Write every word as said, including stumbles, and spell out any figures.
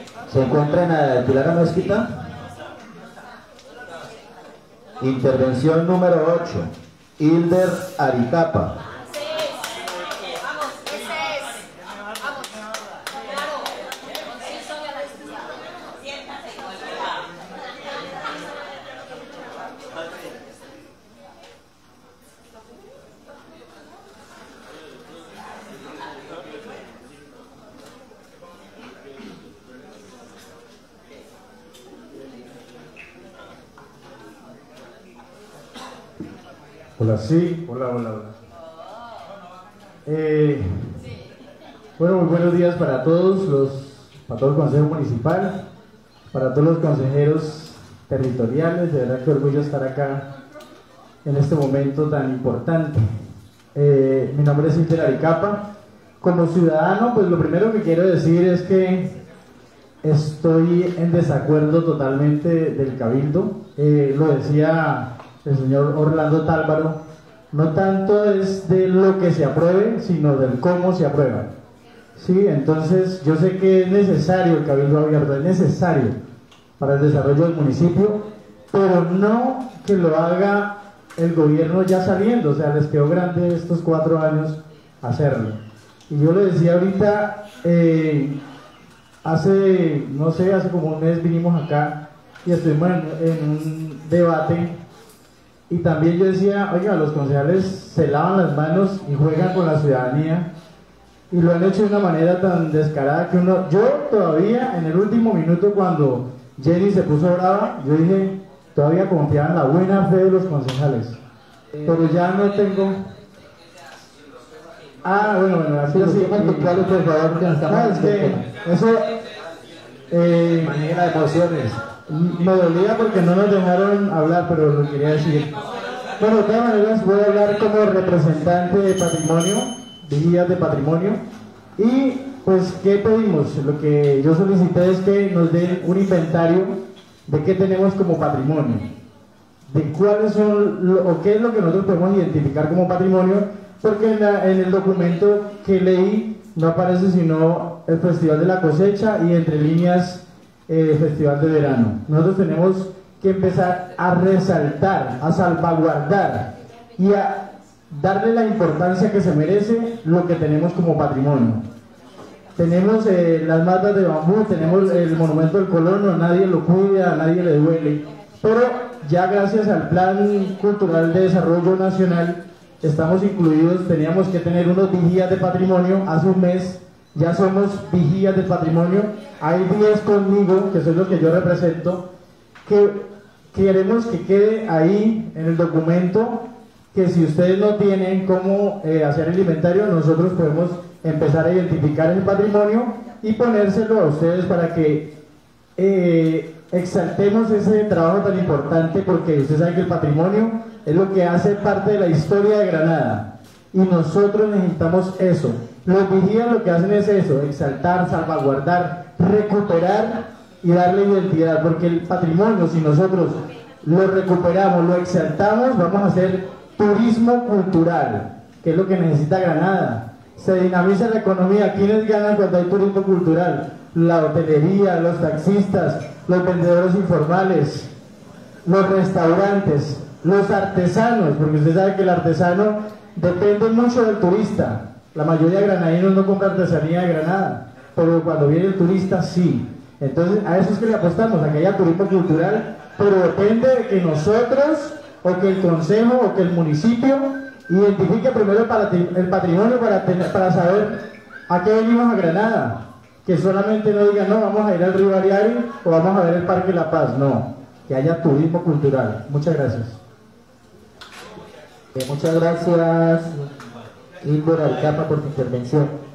¿Se encuentra en la Pilar Mezquita? Intervención número ocho, Hilder Aricapa. Hola, sí, hola, hola, hola. Eh, bueno, muy buenos días para todos, los, para todo el Consejo Municipal, para todos los consejeros territoriales. De verdad que orgullo estar acá en este momento tan importante. Eh, mi nombre es Hilder Aricapa. Como ciudadano, pues lo primero que quiero decir es que estoy en desacuerdo totalmente del Cabildo. Eh, lo decía el señor Orlando Tálvaro, no tanto es de lo que se apruebe, sino del cómo se aprueba. Sí, entonces yo sé que es necesario el Cabildo abierto, es necesario para el desarrollo del municipio, pero no que lo haga el gobierno ya saliendo, o sea, les quedó grande estos cuatro años hacerlo. Y yo le decía ahorita, eh, hace, no sé, hace como un mes vinimos acá y estuvimos en, en un debate. Y también yo decía, oiga, los concejales se lavan las manos y juegan con la ciudadanía y lo han hecho de una manera tan descarada que uno, yo todavía en el último minuto cuando Jenny se puso brava, yo dije, todavía confiaba en la buena fe de los concejales, pero ya no tengo... Ah, bueno, bueno, así sí, puntuales, por favor, que nos estamos... No, es que eso... Eh, manera de emociones. Me dolía porque no nos dejaron hablar, pero lo quería decir. Bueno, de todas maneras voy a hablar como representante de patrimonio, vigías de patrimonio. Y pues, ¿qué pedimos? Lo que yo solicité es que nos den un inventario de qué tenemos como patrimonio, de cuáles son, lo, o qué es lo que nosotros podemos identificar como patrimonio, porque en, la, en el documento que leí no aparece sino el Festival de la Cosecha y entre líneas Eh, Festival de Verano. Nosotros tenemos que empezar a resaltar, a salvaguardar y a darle la importancia que se merece lo que tenemos como patrimonio. Tenemos eh, las matas de bambú, tenemos el monumento del colono, nadie lo cuida, a nadie le duele, pero ya gracias al Plan Cultural de Desarrollo Nacional estamos incluidos. Teníamos que tener unos vigías de patrimonio. Hace un mes ya somos vigías del patrimonio. Hay diez conmigo, que son los que yo represento, que queremos que quede ahí en el documento, que si ustedes no tienen cómo eh, hacer el inventario, nosotros podemos empezar a identificar el patrimonio y ponérselo a ustedes para que eh, exaltemos ese trabajo tan importante, porque usted sabe que el patrimonio es lo que hace parte de la historia de Granada y nosotros necesitamos eso. Los vigías lo que hacen es eso, exaltar, salvaguardar, recuperar y darle identidad, porque el patrimonio, si nosotros lo recuperamos, lo exaltamos, vamos a hacer turismo cultural, que es lo que necesita Granada. Se dinamiza la economía. ¿Quiénes ganan cuando hay turismo cultural? La hotelería, los taxistas, los vendedores informales, los restaurantes, los artesanos, porque usted sabe que el artesano depende mucho del turista. La mayoría de granadinos no compra artesanía de Granada, pero cuando viene el turista sí. Entonces a eso es que le apostamos, a que haya turismo cultural, pero depende de que nosotros, o que el consejo, o que el municipio identifique primero el patrimonio para, tener, para saber a qué venimos a Granada. Que solamente no digan, no, vamos a ir al río Ariari o vamos a ver el Parque La Paz. No, que haya turismo cultural. Muchas gracias. Eh, muchas gracias, Hilder Aricapa, por tu intervención.